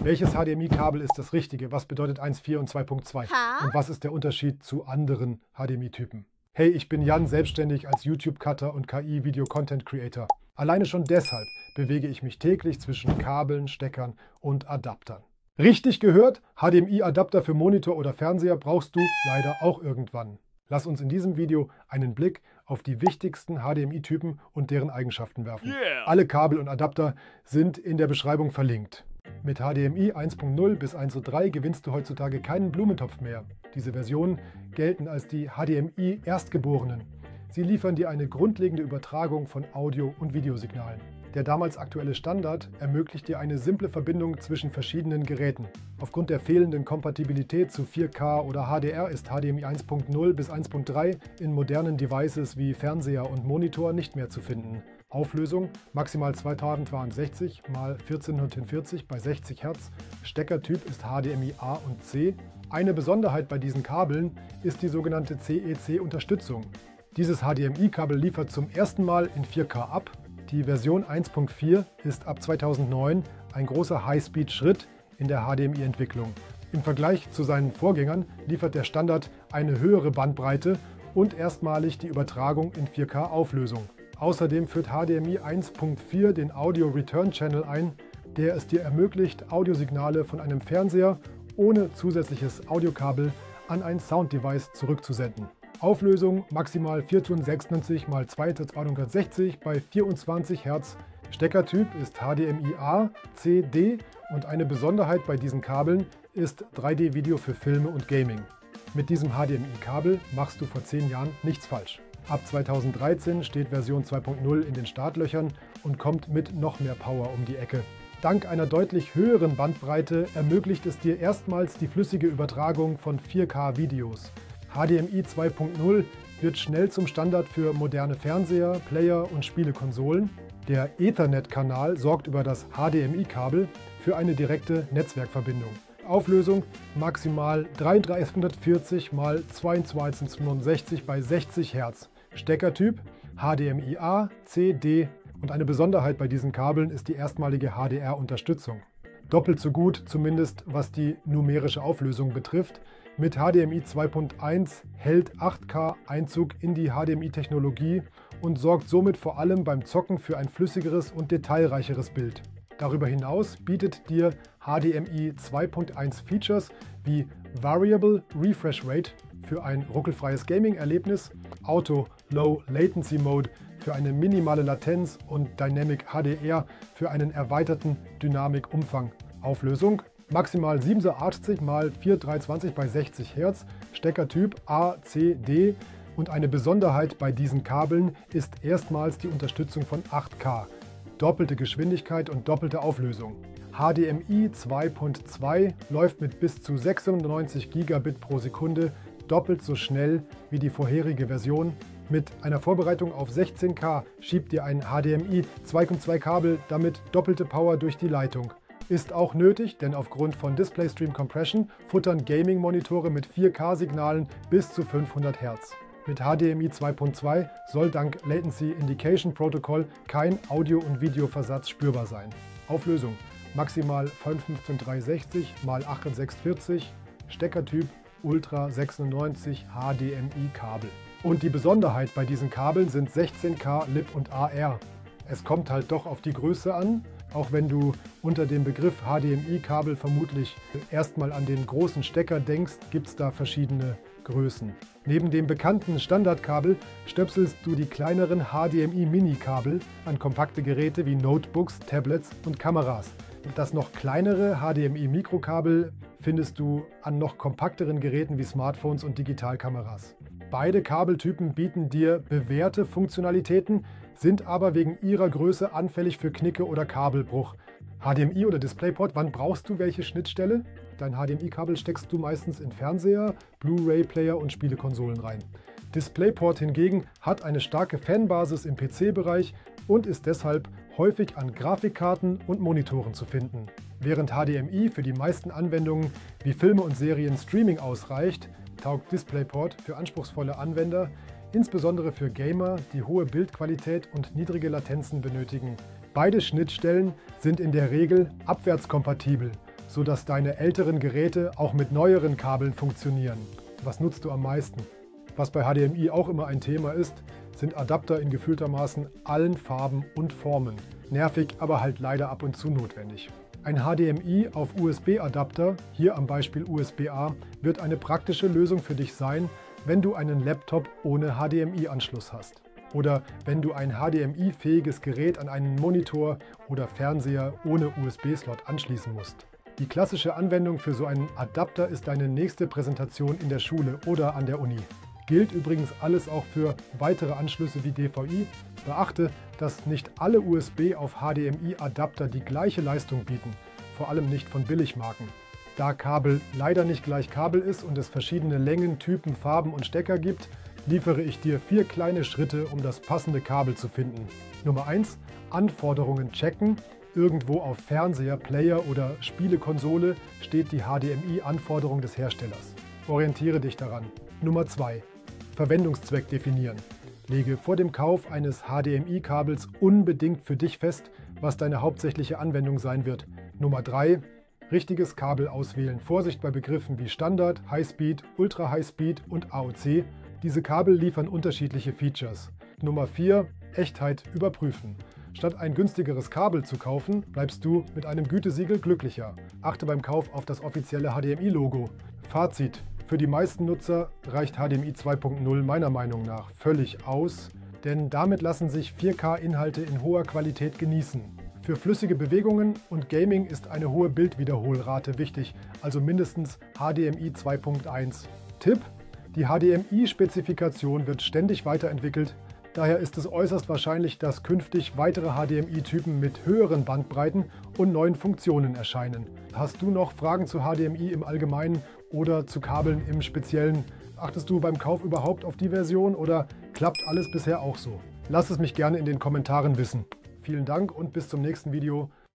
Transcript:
Welches HDMI-Kabel ist das richtige? Was bedeutet 1.4 und 2.2? Und was ist der Unterschied zu anderen HDMI-Typen? Hey, ich bin Jan, selbstständig als YouTube-Cutter und KI-Video-Content-Creator. Alleine schon deshalb bewege ich mich täglich zwischen Kabeln, Steckern und Adaptern. Richtig gehört, HDMI-Adapter für Monitor oder Fernseher brauchst du leider auch irgendwann. Lass uns in diesem Video einen Blick auf die wichtigsten HDMI-Typen und deren Eigenschaften werfen. Alle Kabel und Adapter sind in der Beschreibung verlinkt. Mit HDMI 1.0 bis 1.3 gewinnst du heutzutage keinen Blumentopf mehr. Diese Versionen gelten als die HDMI-Erstgeborenen. Sie liefern dir eine grundlegende Übertragung von Audio- und Videosignalen. Der damals aktuelle Standard ermöglicht dir eine simple Verbindung zwischen verschiedenen Geräten. Aufgrund der fehlenden Kompatibilität zu 4K oder HDR ist HDMI 1.0 bis 1.3 in modernen Devices wie Fernseher und Monitor nicht mehr zu finden. Auflösung maximal 2062 x 1440 bei 60 Hz. Steckertyp ist HDMI A und C. Eine Besonderheit bei diesen Kabeln ist die sogenannte CEC-Unterstützung. Dieses HDMI-Kabel liefert zum ersten Mal in 4K ab. Die Version 1.4 ist ab 2009 ein großer High-Speed-Schritt in der HDMI-Entwicklung. Im Vergleich zu seinen Vorgängern liefert der Standard eine höhere Bandbreite und erstmalig die Übertragung in 4K-Auflösung. Außerdem führt HDMI 1.4 den Audio Return Channel ein, der es dir ermöglicht, Audiosignale von einem Fernseher ohne zusätzliches Audiokabel an ein Sounddevice zurückzusenden. Auflösung maximal 496 x 2260 bei 24 Hz. Steckertyp ist HDMI A, C, D und eine Besonderheit bei diesen Kabeln ist 3D-Video für Filme und Gaming. Mit diesem HDMI-Kabel machst du vor 10 Jahren nichts falsch. Ab 2013 steht Version 2.0 in den Startlöchern und kommt mit noch mehr Power um die Ecke. Dank einer deutlich höheren Bandbreite ermöglicht es dir erstmals die flüssige Übertragung von 4K-Videos. HDMI 2.0 wird schnell zum Standard für moderne Fernseher, Player und Spielekonsolen. Der Ethernet-Kanal sorgt über das HDMI-Kabel für eine direkte Netzwerkverbindung. Auflösung maximal 3340 x 2269 bei 60 Hz. Steckertyp HDMI A, C, D und eine Besonderheit bei diesen Kabeln ist die erstmalige HDR-Unterstützung. Doppelt so gut, zumindest was die numerische Auflösung betrifft. Mit HDMI 2.1 hält 8K Einzug in die HDMI-Technologie und sorgt somit vor allem beim Zocken für ein flüssigeres und detailreicheres Bild. Darüber hinaus bietet dir HDMI 2.1 Features wie Variable Refresh Rate für ein ruckelfreies Gaming-Erlebnis, Auto Low Latency Mode für eine minimale Latenz und Dynamic HDR für einen erweiterten Dynamikumfang. Auflösung maximal 87 x 4320 bei 60 Hz, Steckertyp A, C, D und eine Besonderheit bei diesen Kabeln ist erstmals die Unterstützung von 8K, doppelte Geschwindigkeit und doppelte Auflösung. HDMI 2.2 läuft mit bis zu 96 Gigabit pro Sekunde doppelt so schnell wie die vorherige Version. Mit einer Vorbereitung auf 16K schiebt dir ein HDMI 2.2 Kabel damit doppelte Power durch die Leitung. Ist auch nötig, denn aufgrund von Display Stream Compression futtern Gaming-Monitore mit 4K-Signalen bis zu 500 Hz. Mit HDMI 2.2 soll dank Latency Indication Protocol kein Audio- und Videoversatz spürbar sein. Auflösung maximal 15360 x 8640, Steckertyp Ultra 96 HDMI-Kabel. Und die Besonderheit bei diesen Kabeln sind 16K Lib und AR. Es kommt halt doch auf die Größe an, auch wenn du unter dem Begriff HDMI-Kabel vermutlich erstmal an den großen Stecker denkst, gibt es da verschiedene Größen. Neben dem bekannten Standardkabel stöpselst du die kleineren HDMI-Mini-Kabel an kompakte Geräte wie Notebooks, Tablets und Kameras. Das noch kleinere HDMI-Mikrokabel findest du an noch kompakteren Geräten wie Smartphones und Digitalkameras. Beide Kabeltypen bieten dir bewährte Funktionalitäten, sind aber wegen ihrer Größe anfällig für Knicke oder Kabelbruch. HDMI oder DisplayPort, wann brauchst du welche Schnittstelle? Dein HDMI-Kabel steckst du meistens in Fernseher, Blu-ray-Player und Spielekonsolen rein. DisplayPort hingegen hat eine starke Fanbasis im PC-Bereich und ist deshalb häufig an Grafikkarten und Monitoren zu finden. Während HDMI für die meisten Anwendungen wie Filme und Serien Streaming ausreicht, taugt DisplayPort für anspruchsvolle Anwender, insbesondere für Gamer, die hohe Bildqualität und niedrige Latenzen benötigen. Beide Schnittstellen sind in der Regel abwärtskompatibel, sodass deine älteren Geräte auch mit neueren Kabeln funktionieren. Was nutzt du am meisten? Was bei HDMI auch immer ein Thema ist, sind Adapter in gefühltermaßen allen Farben und Formen. Nervig, aber halt leider ab und zu notwendig. Ein HDMI auf USB-Adapter, hier am Beispiel USB-A, wird eine praktische Lösung für dich sein, wenn du einen Laptop ohne HDMI-Anschluss hast. Oder wenn du ein HDMI-fähiges Gerät an einen Monitor oder Fernseher ohne USB-Slot anschließen musst. Die klassische Anwendung für so einen Adapter ist deine nächste Präsentation in der Schule oder an der Uni. Gilt übrigens alles auch für weitere Anschlüsse wie DVI. Beachte, dass nicht alle USB auf HDMI-Adapter die gleiche Leistung bieten, vor allem nicht von Billigmarken. Da Kabel leider nicht gleich Kabel ist und es verschiedene Längen, Typen, Farben und Stecker gibt, liefere ich dir 4 kleine Schritte, um das passende Kabel zu finden. Nummer 1. Anforderungen checken. Irgendwo auf Fernseher, Player oder Spielekonsole steht die HDMI-Anforderung des Herstellers. Orientiere dich daran. Nummer 2. Verwendungszweck definieren. Lege vor dem Kauf eines HDMI-Kabels unbedingt für dich fest, was deine hauptsächliche Anwendung sein wird. Nummer 3. Richtiges Kabel auswählen. Vorsicht bei Begriffen wie Standard, Highspeed, Ultra Highspeed und AOC. Diese Kabel liefern unterschiedliche Features. Nummer 4. Echtheit überprüfen. Statt ein günstigeres Kabel zu kaufen, bleibst du mit einem Gütesiegel glücklicher. Achte beim Kauf auf das offizielle HDMI-Logo. Fazit: Für die meisten Nutzer reicht HDMI 2.0 meiner Meinung nach völlig aus, denn damit lassen sich 4K-Inhalte in hoher Qualität genießen. Für flüssige Bewegungen und Gaming ist eine hohe Bildwiederholrate wichtig, also mindestens HDMI 2.1. Tipp: Die HDMI-Spezifikation wird ständig weiterentwickelt. Daher ist es äußerst wahrscheinlich, dass künftig weitere HDMI-Typen mit höheren Bandbreiten und neuen Funktionen erscheinen. Hast du noch Fragen zu HDMI im Allgemeinen oder zu Kabeln im Speziellen? Achtest du beim Kauf überhaupt auf die Version oder klappt alles bisher auch so? Lass es mich gerne in den Kommentaren wissen. Vielen Dank und bis zum nächsten Video.